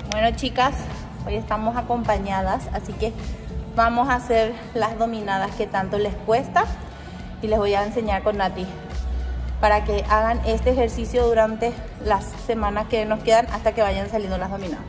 Bueno, chicas, hoy estamos acompañadas, así que vamos a hacer las dominadas que tanto les cuesta y les voy a enseñar con Nati para que hagan este ejercicio durante las semanas que nos quedan hasta que vayan saliendo las dominadas.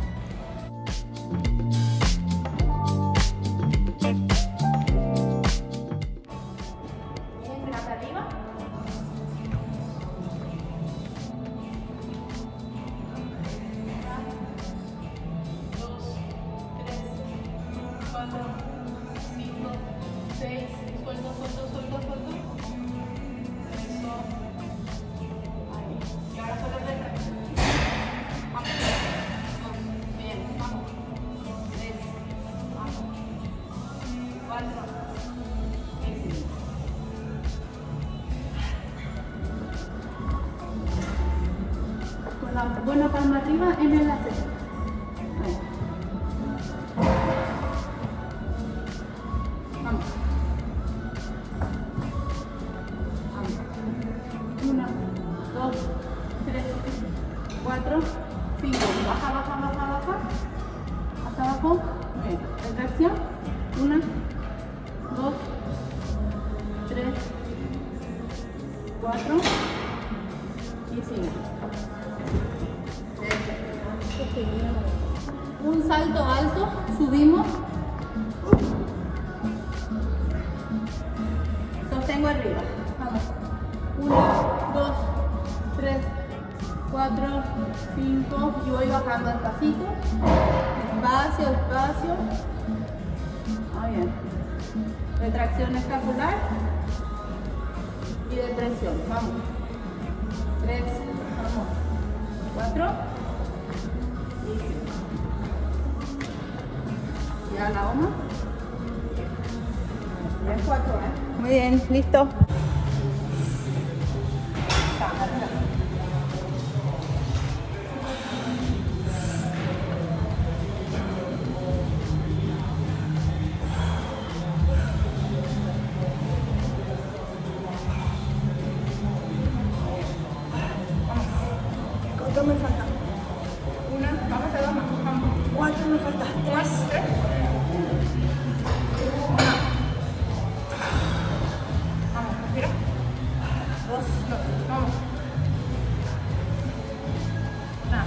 Con la buena palma arriba en el lazo. Vamos. Vamos. 1, 2, 3, 4, 5. Baja, baja, baja, baja. Hasta abajo. Bien. Retracción. 1, 2, 3, 4 y 5. Un salto alto, subimos. Sostengo arriba. Vamos. 1, 2, 3, 4, 5. Y voy bajando despacito. Despacio, despacio. Muy bien. Retracción escapular y depresión. Vamos. 3, vamos. 4 y 5. Ya la goma. Ya es 4, Muy bien, listo. ¿Cuánto me falta? 1, vamos a dar más. 4 me falta. 3. Vamos, respira. 2, vamos. 1.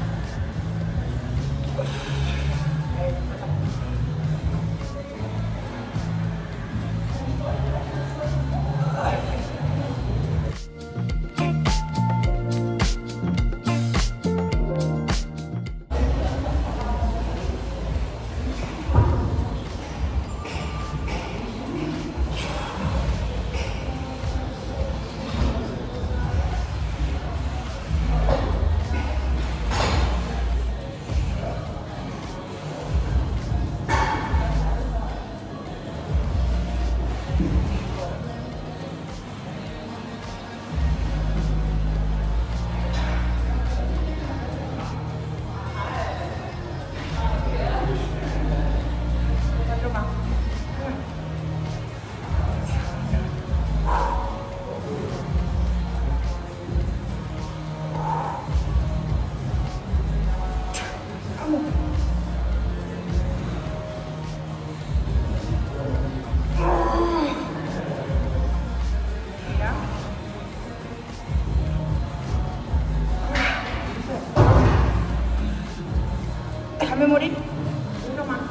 Déjame morir. Uno más.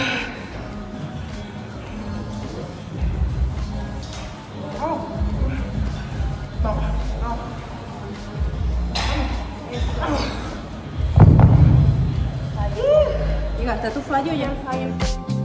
Vamos. Vamos. Vamos. Vamos. Llegaste a tu fallo ya.